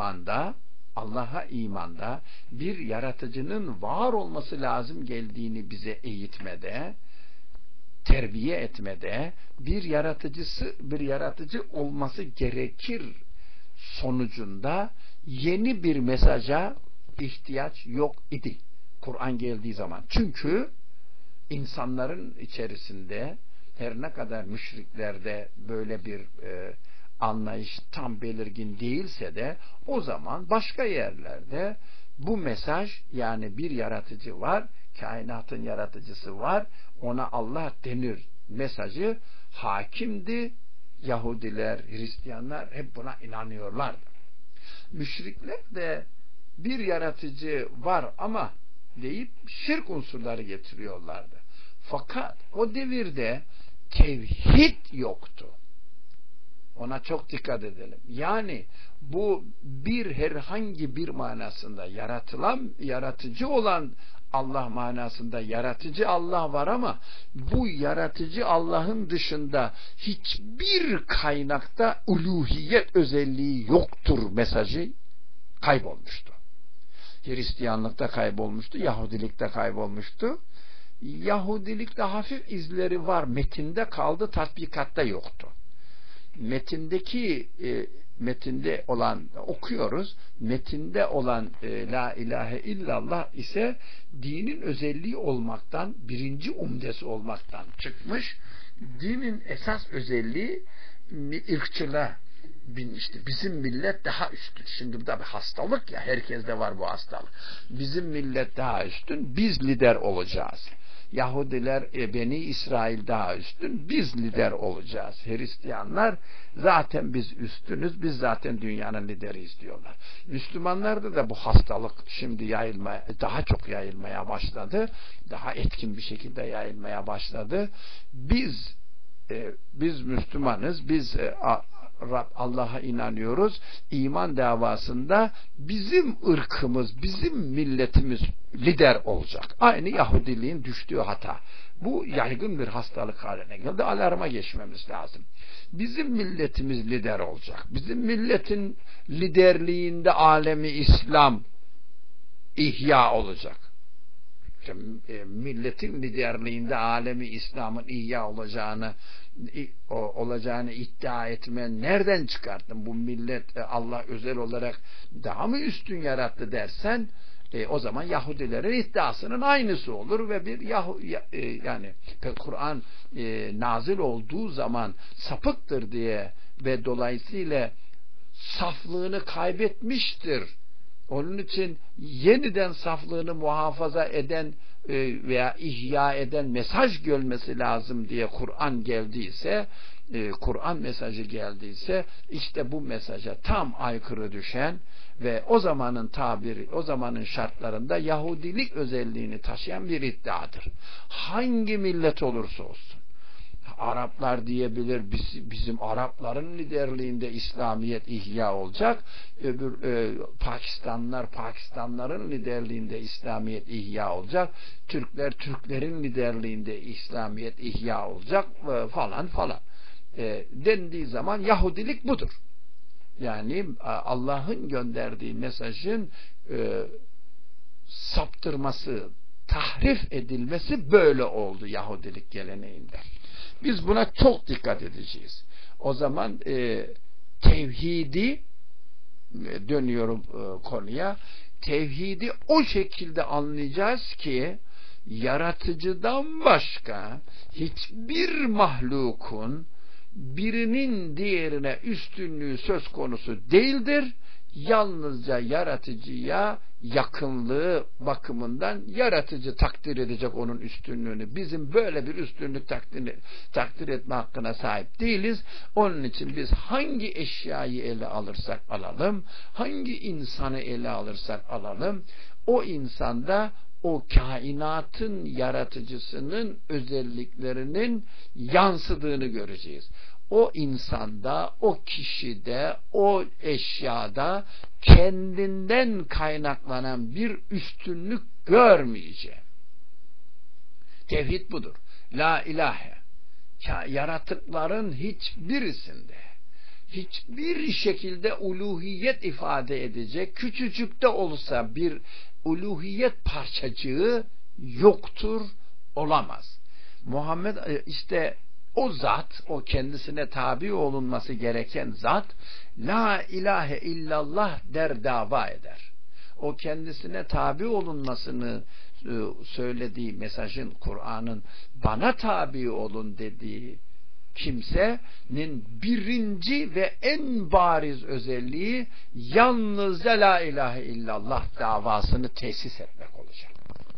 imanda bir yaratıcının var olması lazım geldiğini bize eğitmede, terbiye etmede, bir yaratıcı olması gerekir sonucunda yeni bir mesaja ihtiyaç yok idi Kur'an geldiği zaman. Çünkü insanların içerisinde her ne kadar müşriklerde böyle bir anlayış tam belirgin değilse de o zaman başka yerlerde bu mesaj, yani bir yaratıcı var, kainatın yaratıcısı var, ona Allah denir mesajı hakimdi. Yahudiler, Hristiyanlar hep buna inanıyorlar. Müşrikler de bir yaratıcı var ama deyip şirk unsurları getiriyorlardı. Fakat o devirde tevhid yoktu. Ona çok dikkat edelim. Yani bu herhangi bir manasında yaratıcı olan Allah manasında yaratıcı Allah var ama bu yaratıcı Allah'ın dışında hiçbir kaynakta uluhiyet özelliği yoktur mesajı kaybolmuştu. Hristiyanlıkta kaybolmuştu, Yahudilikte kaybolmuştu. Yahudilikte hafif izleri var, metinde kaldı, tatbikatta yoktu. Metinde olan okuyoruz. Metinde olan la ilahe illallah ise dinin özelliği olmaktan, birinci umdesi olmaktan çıkmış. Dinin esas özelliği ırkçılığa binmişti. Bizim millet daha üstün. Şimdi bu da bir hastalık ya, herkeste var bu hastalık. Bizim millet daha üstün, biz lider olacağız. Yahudiler, Beni İsrail daha üstün, biz lider olacağız. Hristiyanlar zaten biz üstünüz, biz zaten dünyanın lideriyiz diyorlar. Müslümanlarda da bu hastalık şimdi daha çok yayılmaya başladı. Daha etkin bir şekilde yayılmaya başladı. Biz Müslümanız, biz Allah'a inanıyoruz. İman davasında bizim ırkımız, bizim milletimiz lider olacak. Aynı Yahudiliğin düştüğü hata. Bu yaygın bir hastalık haline geldi. Alarma geçmemiz lazım. Bizim milletimiz lider olacak. Bizim milletin liderliğinde alemi İslam ihya olacak. Milletin liderliğinde alemi İslam'ın ihya olacağını iddia etmen nereden çıkarttın? Bu millet Allah özel olarak daha mı üstün yarattı dersen o zaman Yahudilerin iddiasının aynısı olur ve bir yani Kur'an nazil olduğu zaman sapıktır diye ve dolayısıyla saflığını kaybetmiştir. Onun için yeniden saflığını muhafaza eden veya ihya eden mesaj gelmesi lazım diye Kur'an mesajı geldiyse işte bu mesaja tam aykırı düşen ve o zamanın şartlarında Yahudilik özelliğini taşıyan bir iddiadır. Hangi millet olursa olsun. Araplar diyebilir, bizim Arapların liderliğinde İslamiyet ihya olacak. Pakistanların liderliğinde İslamiyet ihya olacak. Türklerin liderliğinde İslamiyet ihya olacak falan falan. Dendiği zaman Yahudilik budur. Yani Allah'ın gönderdiği mesajın saptırması, tahrif edilmesi böyle oldu Yahudilik geleneğinde. Biz buna çok dikkat edeceğiz. O zaman tevhidi dönüyorum konuya. Tevhidi o şekilde anlayacağız ki yaratıcıdan başka hiçbir mahlukun birinin diğerine üstünlüğü söz konusu değildir. Yalnızca yaratıcıya yakınlığı bakımından yaratıcı takdir edecek onun üstünlüğünü. Bizim böyle bir üstünlük takdir etme hakkına sahip değiliz. Onun için biz hangi eşyayı ele alırsak alalım, hangi insanı ele alırsak alalım, o insanda o kainatın yaratıcısının özelliklerinin yansıdığını göreceğiz. O insanda, o kişide, o eşyada kendinden kaynaklanan bir üstünlük görmeyeceğim. Tevhid budur. La ilahe. Yaratıkların hiçbirisinde hiçbir şekilde uluhiyet ifade edecek, küçücük de olsa bir uluhiyet parçacığı yoktur, olamaz. Muhammed işte o zat, o kendisine tabi olunması gereken zat, la ilahe illallah der, dava eder. O kendisine tabi olunmasını söylediği mesajın, Kur'an'ın bana tabi olun dediği kimsenin birinci ve en bariz özelliği yalnızca la ilahe illallah davasını tesis etmek olacak.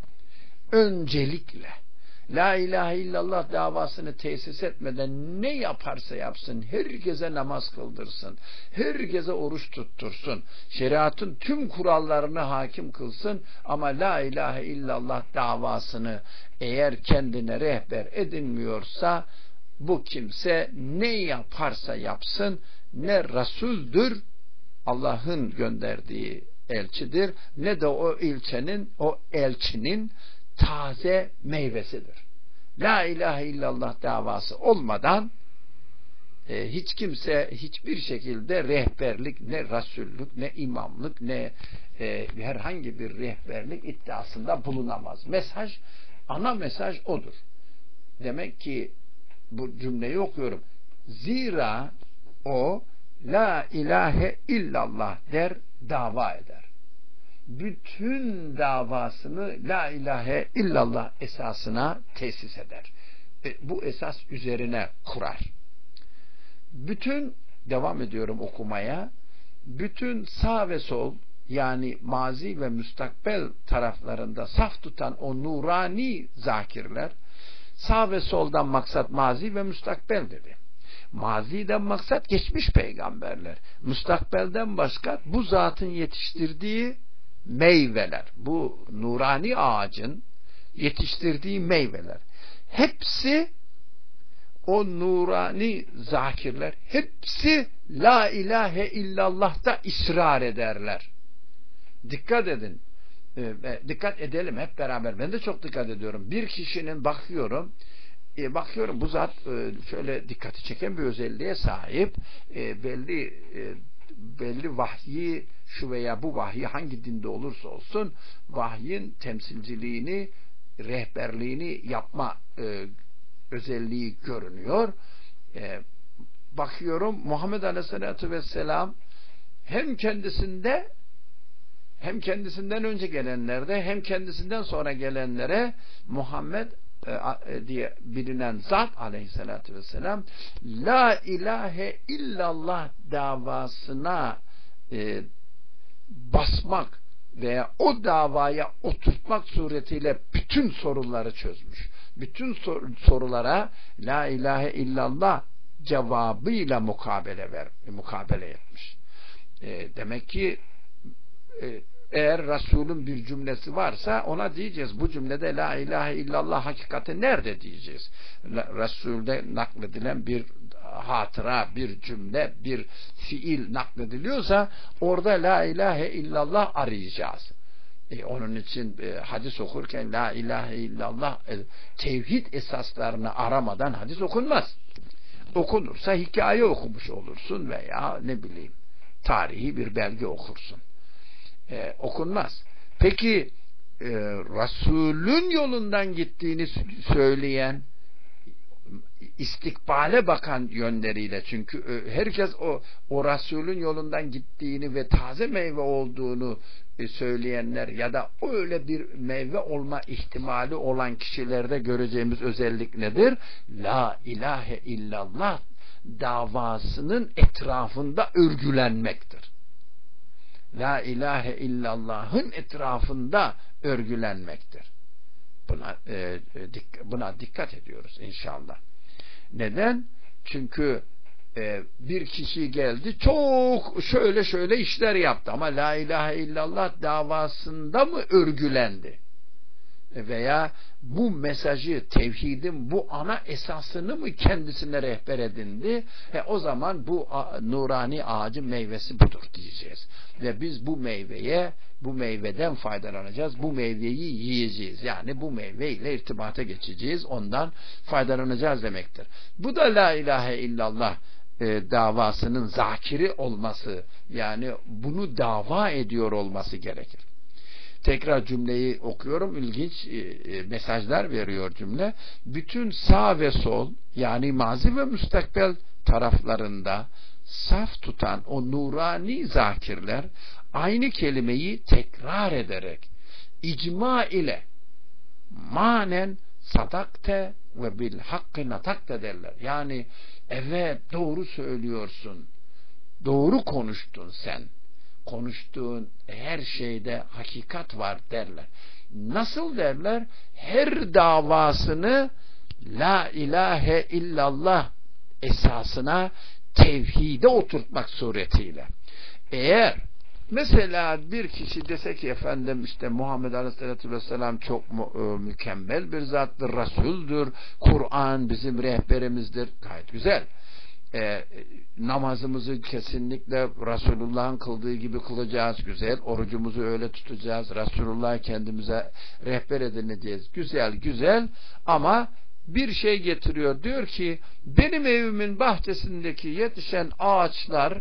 Öncelikle la ilahe illallah davasını tesis etmeden ne yaparsa yapsın, herkese namaz kıldırsın, herkese oruç tuttursun, şeriatın tüm kurallarını hakim kılsın ama la ilahe illallah davasını eğer kendine rehber edinmiyorsa bu kimse ne yaparsa yapsın ne Resul'dür, Allah'ın gönderdiği elçidir, ne de o elçinin taze meyvesidir. La ilahe illallah davası olmadan hiç kimse hiçbir şekilde rehberlik, ne Resullük, ne imamlık, ne herhangi bir rehberlik iddiasında bulunamaz. Ana mesaj odur. Demek ki bu cümleyi okuyorum. Zira o la ilahe illallah der, dava eder. Bütün davasını la ilahe illallah esasına tesis eder. Bu esas üzerine kurar. Devam ediyorum okumaya, bütün sağ ve sol, yani mazi ve müstakbel taraflarında saf tutan o nurani zakirler, sağ ve soldan maksat mazi ve müstakbel dedi. Maziden maksat geçmiş peygamberler. Müstakbelden başka bu zatın yetiştirdiği meyveler. Bu nurani ağacın yetiştirdiği meyveler. Hepsi o nurani zakirler, hepsi la ilahe illallah'ta ısrar ederler. Dikkat edin. Dikkat edelim hep beraber. Ben de çok dikkat ediyorum. Bir kişinin bakıyorum bu zat şöyle dikkati çeken bir özelliğe sahip, belli vahyi, şu veya bu vahyi hangi dinde olursa olsun vahyin temsilciliğini, rehberliğini yapma özelliği görünüyor. Bakıyorum Muhammed Aleyhisselatü Vesselam hem kendisinden önce gelenlerde hem kendisinden sonra gelenlere Muhammed diye bilinen zat Aleyhisselatü Vesselam la ilahe illallah davasına basmak veya o davaya oturtmak suretiyle bütün soruları çözmüş. Bütün sorulara la ilahe illallah cevabıyla mukabele etmiş. Demek ki eğer Resul'ün bir cümlesi varsa ona diyeceğiz. Bu cümlede la ilahe illallah hakikati nerede diyeceğiz. Resul'de nakledilen bir hatıra, bir cümle, bir fiil naklediliyorsa orada la ilahe illallah arayacağız. Onun için hadis okurken la ilahe illallah tevhid esaslarını aramadan hadis okunmaz. Okunursa hikaye okumuş olursun veya ne bileyim tarihi bir belge okursun. Okunmaz. Peki Resul'ün yolundan gittiğini söyleyen, istikbale bakan yönleriyle, çünkü herkes o Resul'ün yolundan gittiğini ve taze meyve olduğunu söyleyenler ya da öyle bir meyve olma ihtimali olan kişilerde göreceğimiz özellik nedir? La ilahe illallah davasının etrafında örgülenmektir. La ilahe illallah'ın etrafında örgülenmektir. Buna dikkat ediyoruz inşallah. Neden? Çünkü bir kişi geldi, çok şöyle işler yaptı ama la ilahe illallah davasında mı örgülendi? Veya bu mesajı, tevhidin bu ana esasını mı kendisine rehber edindi? O zaman bu nurani ağacın meyvesi budur diyeceğiz. Ve biz bu meyveden faydalanacağız. Bu meyveyi yiyeceğiz. Yani bu meyveyle irtibata geçeceğiz. Ondan faydalanacağız demektir. Bu da la ilahe illallah davasının zakiri olması, yani bunu dava ediyor olması gerekir. Tekrar cümleyi okuyorum. İlginç mesajlar veriyor cümle. Bütün sağ ve sol, yani mazi ve müstakbel taraflarında saf tutan o nurani zakirler aynı kelimeyi tekrar ederek icma ile manen sadakte ve bil hakkı natakte derler. Yani evet, doğru söylüyorsun, doğru konuştun sen, konuştuğun her şeyde hakikat var derler. Nasıl derler? Her davasını la ilahe illallah esasına, tevhide oturtmak suretiyle. Eğer mesela bir kişi dese ki efendim işte Muhammed Aleyhisselatü Vesselam çok mükemmel bir zattır, Resul'dür, Kur'an bizim rehberimizdir, gayet güzel. Namazımızı kesinlikle Resulullah'ın kıldığı gibi kılacağız, güzel. Orucumuzu öyle tutacağız, Resulullah'ı kendimize rehber edineceğiz, güzel. Ama bir şey getiriyor, diyor ki benim evimin bahçesindeki yetişen ağaçlar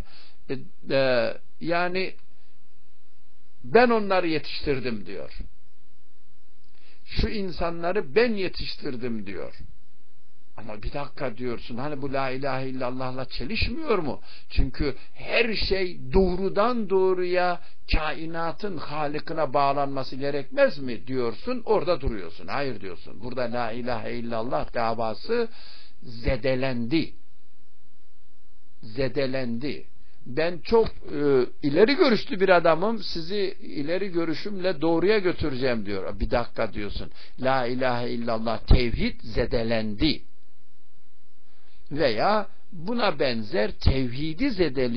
yani ben onları yetiştirdim diyor. Şu insanları ben yetiştirdim diyor. Ama bir dakika diyorsun, hani bu la ilahe illallah'la çelişmiyor mu? Çünkü her şey doğrudan doğruya kainatın halikine bağlanması gerekmez mi diyorsun, orada duruyorsun. Hayır diyorsun. Burada la ilahe illallah davası zedelendi. Ben çok ileri görüşlü bir adamım, sizi ileri görüşümle doğruya götüreceğim diyor. Bir dakika diyorsun. La ilahe illallah, tevhid zedelendi. Veya buna benzer tevhidi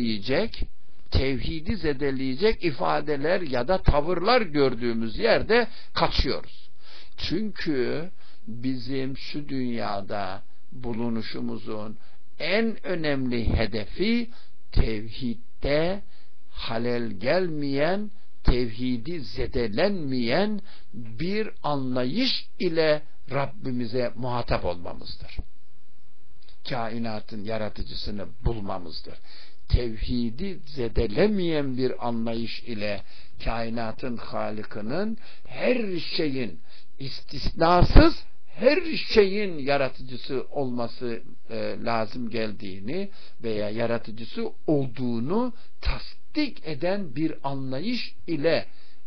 zedeleyecek ifadeler ya da tavırlar gördüğümüz yerde kaçıyoruz. Çünkü bizim şu dünyada bulunuşumuzun en önemli hedefi tevhidde halel gelmeyen, tevhidi zedelenmeyen bir anlayış ile Rabbimize muhatap olmamızdır. Kainatın yaratıcısını bulmamızdır. Tevhidi zedelemeyen bir anlayış ile kainatın Halık'ının her şeyin, istisnasız her şeyin yaratıcısı olması lazım geldiğini veya yaratıcısı olduğunu tasdik eden bir anlayış ile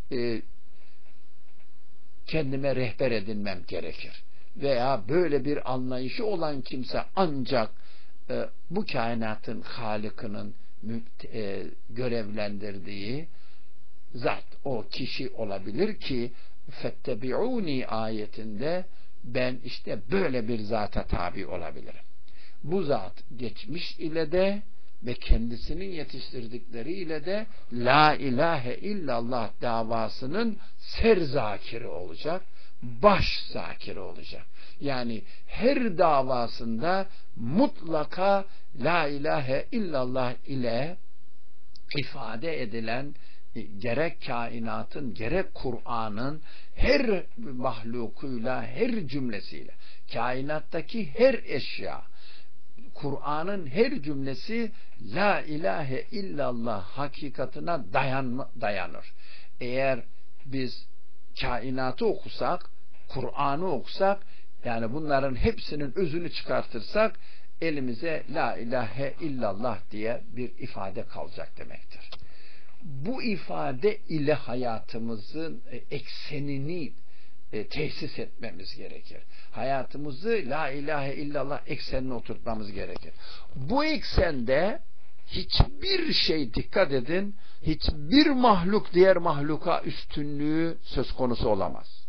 kendime rehber edinmem gerekir. Veya böyle bir anlayışı olan kimse ancak bu kainatın Halık'ının görevlendirdiği zat, o kişi olabilir ki fettebi'uni ayetinde ben işte böyle bir zata tabi olabilirim. Bu zat geçmiş ile de ve kendisinin yetiştirdikleri ile de la ilahe illallah davasının serzakiri olacak, baş zakiri olacak. Yani her davasında mutlaka la ilahe illallah ile ifade edilen gerek kainatın gerek Kur'an'ın her mahlukuyla, her cümlesiyle, kainattaki her eşya, Kur'an'ın her cümlesi la ilahe illallah hakikatına dayanır. Eğer biz kainatı okusak, Kur'an'ı okusak, yani bunların hepsinin özünü çıkartırsak elimize la ilahe illallah diye bir ifade kalacak demektir. Bu ifade ile hayatımızın eksenini tesis etmemiz gerekir. Hayatımızı la ilahe illallah eksenine oturtmamız gerekir. Bu eksende hiçbir şey, dikkat edin, hiçbir mahluk diğer mahluka üstünlüğü söz konusu olamaz.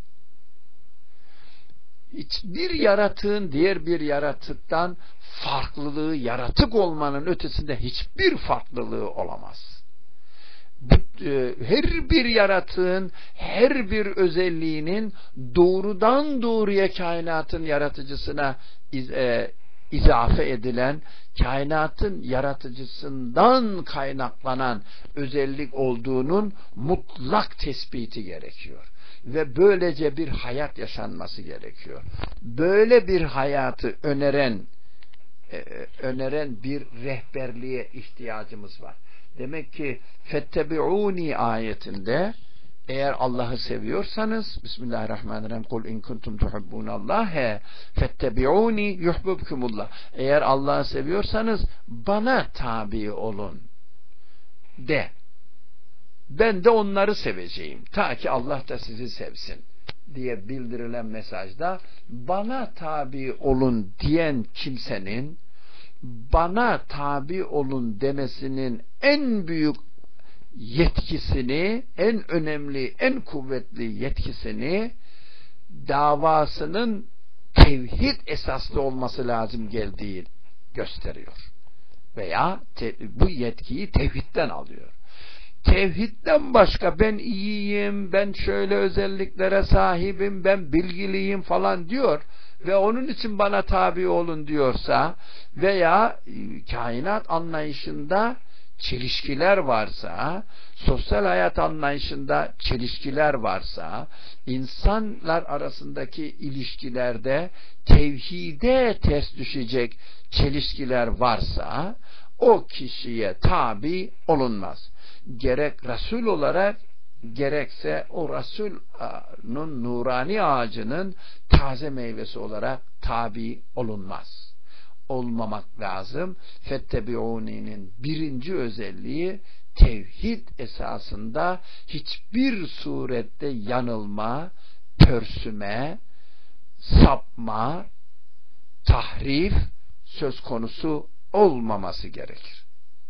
Hiçbir yaratığın diğer bir yaratıktan farklılığı, yaratık olmanın ötesinde hiçbir farklılığı olamaz. Her bir yaratığın, her bir özelliğinin doğrudan doğruya kainatın yaratıcısına izafe edilen, kainatın yaratıcısından kaynaklanan özellik olduğunun mutlak tespiti gerekiyor. Ve böylece bir hayat yaşanması gerekiyor. Böyle bir hayatı öneren bir rehberliğe ihtiyacımız var. Demek ki fettebi'uni ayetinde eğer Allah'ı seviyorsanız Bismillahirrahmanirrahim kul in kuntum tuhibbunallâhe fettebi'uni yuhbibkumullah. Eğer Allah'ı seviyorsanız bana tabi olun de. Ben de onları seveceğim. Ta ki Allah da sizi sevsin diye bildirilen mesajda bana tabi olun diyen kimsenin bana tabi olun demesinin en büyük yetkisini, en önemli, en kuvvetli yetkisini davasının tevhid esaslı olması lazım geldiği gösteriyor. Veya bu yetkiyi tevhidden alıyor. Tevhidden başka ben iyiyim, ben şöyle özelliklere sahibim, ben bilgiliyim falan diyor ve onun için bana tabi olun diyorsa veya kainat anlayışında çelişkiler varsa, sosyal hayat anlayışında çelişkiler varsa, insanlar arasındaki ilişkilerde tevhide ters düşecek çelişkiler varsa o kişiye tabi olunmaz. Gerek Resul olarak gerekse o Resul'ün nurani ağacının taze meyvesi olarak tabi olunmaz. Olmamak lazım. Fettebi'uni'nin birinci özelliği tevhid esasında hiçbir surette yanılma, pörsüme, sapma, tahrif söz konusu olmaması gerekir.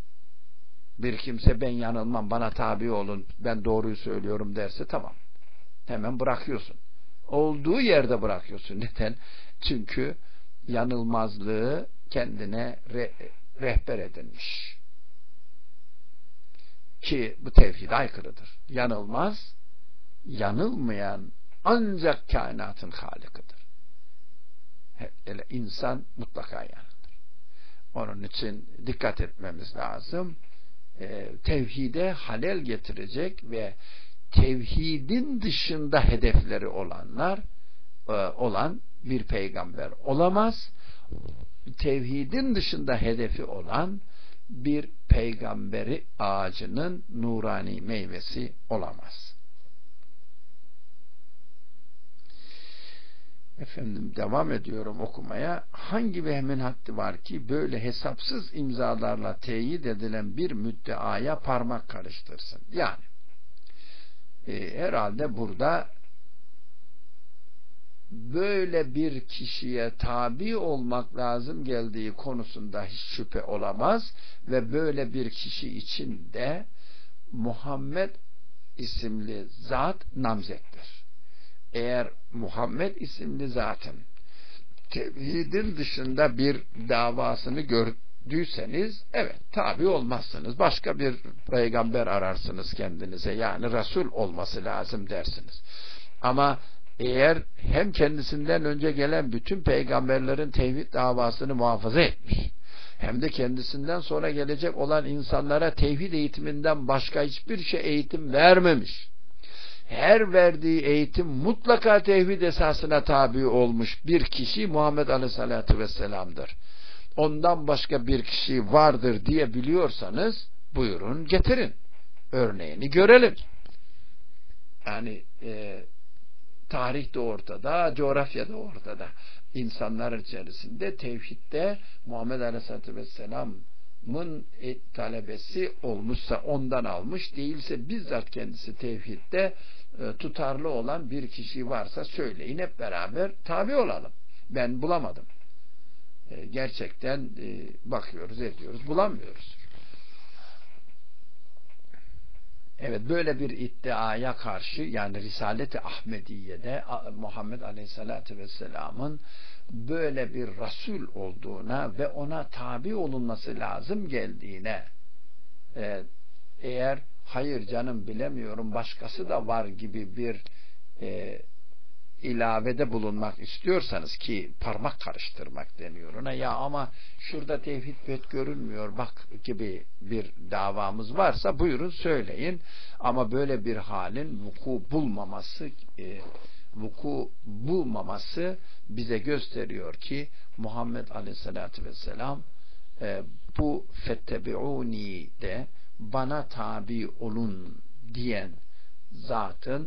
Bir kimse ben yanılmam, bana tabi olun, ben doğruyu söylüyorum derse tamam. Hemen bırakıyorsun. Olduğu yerde bırakıyorsun. Neden? Çünkü yanılmazlığı kendine rehber edinmiş. Ki bu tevhide aykırıdır. Yanılmaz, yanılmayan ancak kainatın halikidir. Hele insan mutlaka yanılır. Onun için dikkat etmemiz lazım. Tevhide halel getirecek ve tevhidin dışında hedefleri olan bir peygamber olamaz. Tevhidin dışında hedefi olan bir peygamberi ağacının nurani meyvesi olamaz. Efendim devam ediyorum okumaya. Hangi vehmin haddi var ki böyle hesapsız imzalarla teyit edilen bir müddeaya parmak karıştırsın? Yani herhalde burada böyle bir kişiye tabi olmak lazım geldiği konusunda hiç şüphe olamaz ve böyle bir kişi için de Muhammed isimli zat namzettir. Eğer Muhammed isimli zatın tevhidin dışında bir davasını gördüyseniz evet tabi olmazsınız. Başka bir peygamber ararsınız kendinize. Yani Resul olması lazım dersiniz. Ama eğer hem kendisinden önce gelen bütün peygamberlerin tevhid davasını muhafaza etmiş hem de kendisinden sonra gelecek olan insanlara tevhid eğitiminden başka hiçbir şey eğitim vermemiş. Her verdiği eğitim mutlaka tevhid esasına tabi olmuş bir kişi Muhammed Aleyhisselatü Vesselam'dır. Ondan başka bir kişi vardır diye biliyorsanız buyurun getirin. Örneğini görelim. Yani tarih de ortada, coğrafya da ortada. İnsanlar içerisinde tevhidde Muhammed Aleyhisselatü Vesselam talebesi olmuşsa ondan almış, değilse bizzat kendisi tevhidde tutarlı olan bir kişi varsa söyleyin, hep beraber tabi olalım. Ben bulamadım. Gerçekten bakıyoruz, ediyoruz, bulamıyoruz. Evet, böyle bir iddiaya karşı, yani Risalet-i Ahmediye'de Muhammed Aleyhisselatü Vesselam'ın böyle bir Resul olduğuna ve ona tabi olunması lazım geldiğine, eğer hayır canım bilemiyorum başkası da var gibi bir ilavede bulunmak istiyorsanız, ki parmak karıştırmak deniyor ona, ya ama şurada tevhid pek görünmüyor bak gibi bir davamız varsa buyurun söyleyin, ama böyle bir halin vuku bulmaması bize gösteriyor ki Muhammed Aleyhisselatü Vesselam bu fettebi'uni de bana tabi olun diyen zatın,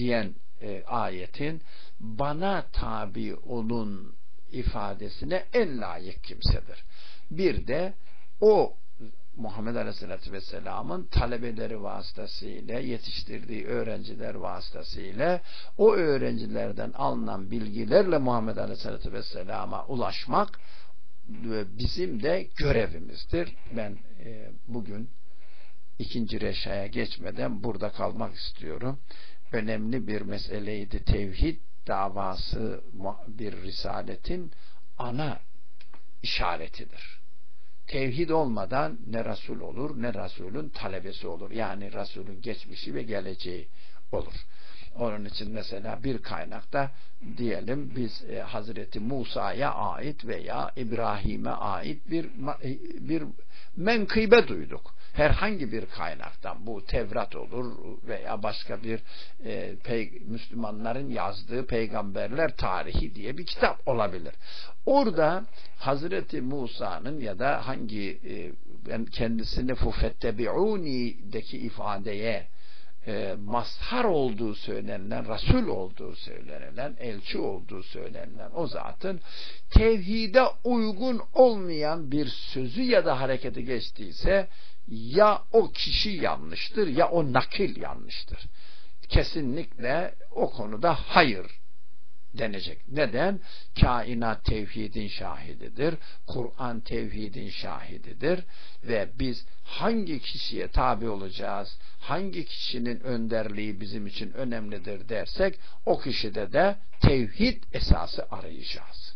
ayetin bana tabi olun ifadesine en layık kimsedir. Bir de o Muhammed Aleyhisselatü Vesselam'ın talebeleri vasıtasıyla, yetiştirdiği öğrenciler vasıtasıyla, o öğrencilerden alınan bilgilerle Muhammed Aleyhisselatü Vesselam'a ulaşmak bizim de görevimizdir. Ben bugün ikinci reşaya geçmeden burada kalmak istiyorum. Önemli bir meseleydi. Tevhid davası bir risaletin ana işaretidir. Tevhid olmadan ne Resul olur, ne Resulün talebesi olur. Yani Resulün geçmişi ve geleceği olur. Onun için mesela bir kaynakta diyelim biz Hazreti Musa'ya ait veya İbrahim'e ait bir menkıbe duyduk. Herhangi bir kaynaktan, bu Tevrat olur veya başka bir Müslümanların yazdığı Peygamberler Tarihi diye bir kitap olabilir. Orada Hazreti Musa'nın ya da hangi kendisini fettebi'uni'deki ifadeye mazhar olduğu söylenilen, Resul olduğu söylenilen, elçi olduğu söylenilen o zatın tevhide uygun olmayan bir sözü ya da hareketi geçtiyse, ya o kişi yanlıştır ya o nakil yanlıştır. Kesinlikle o konuda hayır denecek. Neden? Kainat tevhidin şahididir. Kur'an tevhidin şahididir. Ve biz hangi kişiye tabi olacağız, hangi kişinin önderliği bizim için önemlidir dersek, o kişide de tevhid esası arayacağız.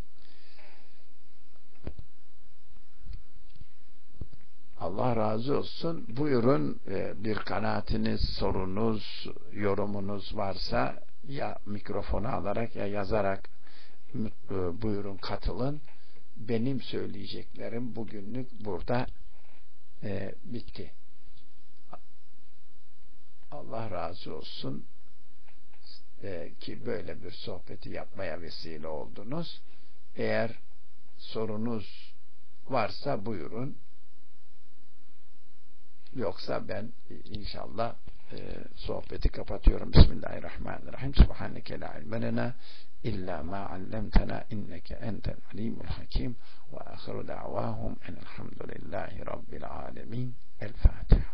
Allah razı olsun. Buyurun, bir kanaatiniz, sorunuz, yorumunuz varsa ya mikrofonu alarak ya yazarak buyurun katılın. Benim söyleyeceklerim bugünlük burada bitti. Allah razı olsun ki böyle bir sohbeti yapmaya vesile oldunuz. Eğer sorunuz varsa buyurun. Yoksa ben inşallah sohbeti kapatıyorum. Bismillahirrahmanirrahim. Subhaneke la ilme lena illa ma allamtena inneke entel alimul hakim ve ahiru da'vahum enelhamdülillahi rabbil alemin. El Fatiha.